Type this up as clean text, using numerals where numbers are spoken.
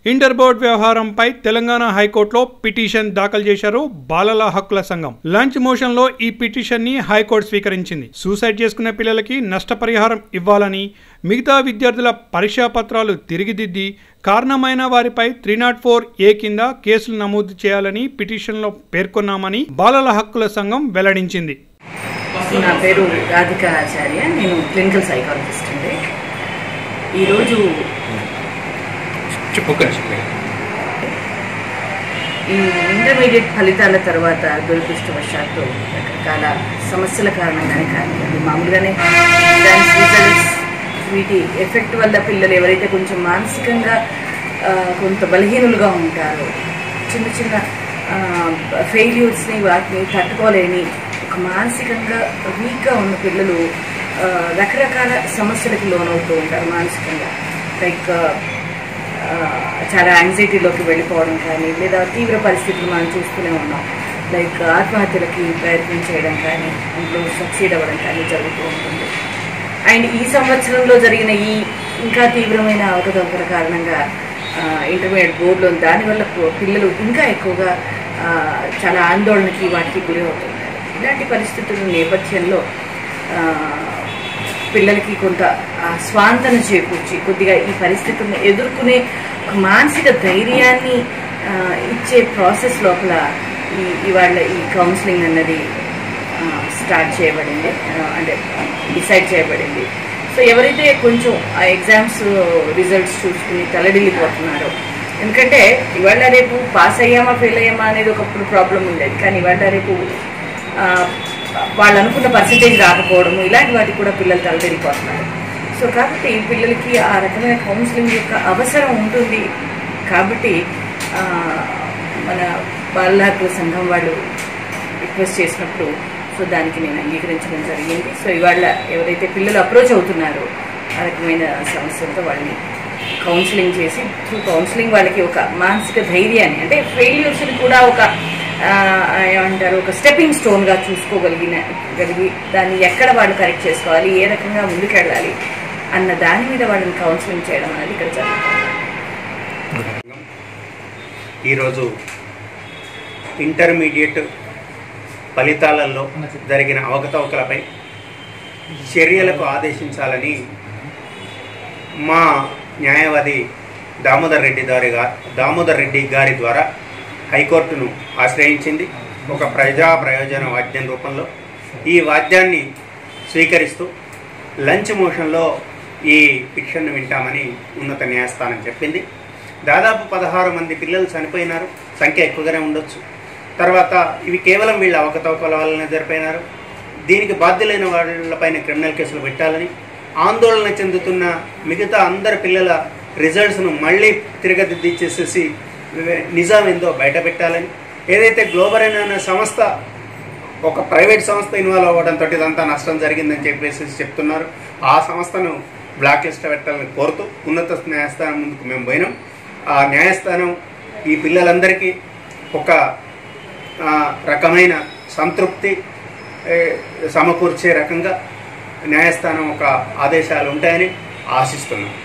Inter board వ్యవహారంపై తెలంగాణ హైకోర్టులో petition దాఖలు చేశారు బాలల హక్కుల సంఘం. లంచ్ మోషన్ లో ఈ పిటిషన్ ని హైకోర్టు స్వీకరించింది. సూసైడ్ చేసుకునే పిల్లలకి నష్టపరిహారం ఇవ్వాలని, మిగతా విద్యార్థుల పరీక్షా పత్రాలు తిరిగిదిద్ది కారణమైన వారిపై 304A కింద కేసులు నమోదు చేయాలని పిటిషన్లో పేర్కొన్నామని బాలల హక్కుల సంఘం వెల్లడించింది. నా పేరు రాధికా ఆచార్య, నేను క్లినికల్ సైకాలజిస్ట్ అండి. ఈరోజు ఈ ఇంటర్మీడియట్ ఫలితాల తర్వాత దురదృష్టవశాత్తు రకరకాల సమస్యల కారణంగానే కానీ అది మామూలుగానే రిజల్ట్స్ వీటి ఎఫెక్ట్ వల్ల పిల్లలు ఎవరైతే కొంచెం మానసికంగా కొంత బలహీనులుగా ఉంటారో, చిన్న చిన్న ఫెయిల్యూర్స్ని వాటిని తట్టుకోలేని ఒక మానసికంగా వీక్గా ఉన్న పిల్లలు రకరకాల సమస్యలకు లోనవుతూ ఉంటారు. మానసికంగా లైక్ చాలా యాంగ్జైటీలోకి వెళ్ళిపోవడం కానీ, లేదా తీవ్ర పరిస్థితులు మనం చూస్తూనే ఉన్నాం. లైక్ ఆత్మహత్యలకి ప్రయత్నం చేయడం కానీ, ఇంట్లో సక్సీడ్ అవ్వడం కానీ జరుగుతూ ఉంటుంది. అండ్ ఈ సంవత్సరంలో జరిగిన ఈ ఇంకా తీవ్రమైన అవకతవకల కారణంగా ఇంటర్మీడియట్ బోర్డులో దానివల్ల పిల్లలు ఇంకా ఎక్కువగా చాలా ఆందోళనకి వాటికి గురి అవుతున్నారు. ఇలాంటి పరిస్థితుల నేపథ్యంలో పిల్లలకి కొంత స్వాంతన చేకూర్చి కొద్దిగా ఈ పరిస్థితులను ఎదుర్కొనే ఒక మానసిక ధైర్యాన్ని ఇచ్చే ప్రాసెస్ లోపల ఇవాళ ఈ కౌన్సిలింగ్ అన్నది స్టార్ట్ చేయబడింది, అంటే డిసైడ్ చేయబడింది. సో ఎవరైతే కొంచెం ఆ ఎగ్జామ్స్ రిజల్ట్స్ చూసుకుని తలడిల్లిపోతున్నారో, ఎందుకంటే ఇవాళ రేపు పాస్ అయ్యామా ఫెయిల్ అయ్యామా అనేది ఒకప్పుడు ప్రాబ్లం ఉండేది, కానీ ఇవాళ రేపు వాళ్ళు అనుకున్న పర్సంటేజ్ రాకపోవడము ఇలాంటి వాటికి కూడా పిల్లలు తలదిరిపోతున్నారు. సో కాబట్టి పిల్లలకి ఆ రకమైన కౌన్సిలింగ్ యొక్క అవసరం ఉంటుంది. కాబట్టి మన బాలల హక్కుల సంఘం వాళ్ళు రిక్వెస్ట్ చేసినప్పుడు సో దానికి నేను అంగీకరించడం జరిగింది. సో ఇవాళ ఎవరైతే పిల్లలు అప్రోచ్ అవుతున్నారో ఆ రకమైన సమస్యలతో వాళ్ళని కౌన్సిలింగ్ చేసి, త్రూ కౌన్సిలింగ్ వాళ్ళకి ఒక మానసిక ధైర్యాన్ని, అంటే ఫెయిల్యూర్స్ని కూడా ఒక ఏమంటారు ఒక స్టెప్పింగ్ స్టోన్గా చూసుకోగలిగి దాన్ని ఎక్కడ వాళ్ళు కరెక్ట్ చేసుకోవాలి, ఏ రకంగా ముందుకెళ్ళాలి అన్న దాని మీద వాళ్ళని కౌన్సిలింగ్ చేయడం అనేది ఇక్కడ జరుగుతుంది. ఈరోజు ఇంటర్మీడియట్ ఫలితాలలో జరిగిన అవకతవకలపై చర్యలకు ఆదేశించాలని మా న్యాయవాది దామోదర్ రెడ్డి గారి ద్వారా హైకోర్టును ఆశ్రయించింది. ఒక ప్రజా ప్రయోజన వాద్యం రూపంలో ఈ వాద్యాన్ని స్వీకరిస్తూ లంచ్ మోషన్లో ఈ పిటిషన్ను వింటామని ఉన్నత న్యాయస్థానం చెప్పింది. దాదాపు 16 మంది పిల్లలు చనిపోయినారు, సంఖ్య ఎక్కువగానే ఉండొచ్చు. తర్వాత ఇవి కేవలం వీళ్ళ అవకతవకల వల్లనే జరిపోయినారు. దీనికి బాధ్యులైన వాళ్ళపైన క్రిమినల్ కేసులు పెట్టాలని, ఆందోళన చెందుతున్న మిగతా అందరి పిల్లల రిజల్ట్స్ను మళ్ళీ తిరగదిద్దిచ్చేసేసి నిజం ఏందో బయట పెట్టాలని, ఏదైతే గ్లోబల్ అనే సంస్థ ఒక ప్రైవేట్ సంస్థ ఇన్వాల్వ్ అవ్వడంతో ఇదంతా నష్టం జరిగిందని చెప్పేసి చెప్తున్నారు. ఆ సంస్థను బ్లాక్ లిస్ట్ పెట్టాలని కోరుతూ ఉన్నత న్యాయస్థానం ముందుకు మేము పోయినాం. ఆ న్యాయస్థానం ఈ పిల్లలందరికీ ఒక రకమైన సంతృప్తి సమకూర్చే రకంగా న్యాయస్థానం ఒక ఆదేశాలు ఉంటాయని ఆశిస్తున్నాం.